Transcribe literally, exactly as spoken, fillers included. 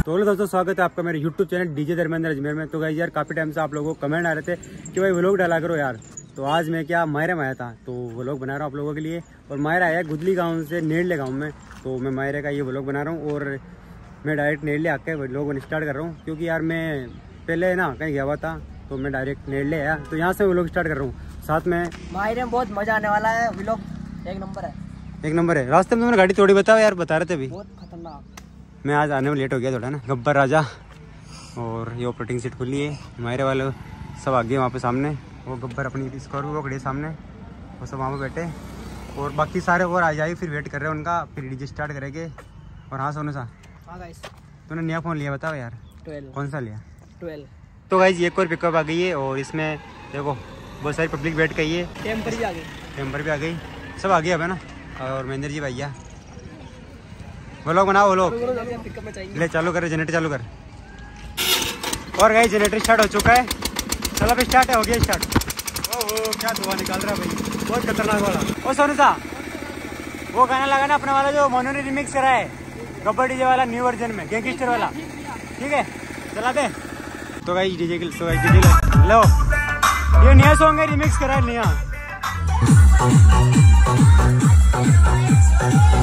तो दोस्तों स्वागत है आपका मेरे YouTube channel DJ Dharmendra Ajmer में। तो गाइस यार काफी टाइम से आप लोगों को कमेंट आ रहे थे कि भाई व्लॉग डाला करो यार। तो आज मैं क्या मायरे में आया था तो व्लॉग बना रहा हूँ आप लोगों के लिए। और मायरा आया गुदली गांव से नेड़ले गांव में, तो मैं मायरे का ये व्लॉग बना रहा हूँ। और मैं डायरेक्ट नेड़ले आके व्लॉग स्टार्ट कर रहा हूँ, क्योंकि यार मैं पहले ना कहीं गया हुआ था तो मैं डायरेक्ट नेड़ले आया, तो यहाँ से व्लॉग स्टार्ट कर रहा हूँ। साथ में मायरे में बहुत मजा आने वाला है, व्लॉग एक नंबर है। एक नंबर है। रास्ते में तुमने गाड़ी थोड़ी बताओ यार, बता रहे थे अभी। बहुत खतरनाक। मैं आज आने में लेट हो गया थोड़ा ना। गब्बर राजा और ये ऑपरेटिंग सीट खुली है, हमारे वाले सब आगे वहाँ पे सामने। वो गब्बर अपनी स्कॉर्पियो खड़ी है सामने, वो सब वहाँ पे बैठे। और बाकी सारे और आ जाए, फिर वेट कर रहे हैं उनका, फिर डीजे स्टार्ट करेंगे। और हाँ सोनू सा, हाँ गाइस, तूने नया फ़ोन लिया बताओ यार। ट्वेल्व। कौन सा लिया? ट्वेल्व। तो गाइस ये एक और पिकअप आ गई है, और इसमें देखो बहुत सारी पब्लिक बैठ गई है। टेम्पर भी आ गई। टेम्पर भी आ गई, सब आ गया अब है ना। और महेंद्र जी भैया व्लॉग बनाओ, वो लोग पिकअप में चाहिए। ले चालू कर, जनरेटर चालू कर। और गाइस जनरेटर स्टार्ट हो चुका है। चलो अब स्टार्ट है, हो गया स्टार्ट। ओहो क्या धुआं निकाल रहा है भाई, बहुत खतरनाक वाला। ओ सोनू सा, वो गाना लगा ना अपने वाला जो मोनू ने रिमिक्स करा है गब्बर डीजे वाला, न्यू वर्जन में गैंगस्टर वाला, ठीक है चला दे। तो गाइस डीजे के तो गाइस डीजे लो, ये नया सॉन्ग है, रिमिक्स करा है नया।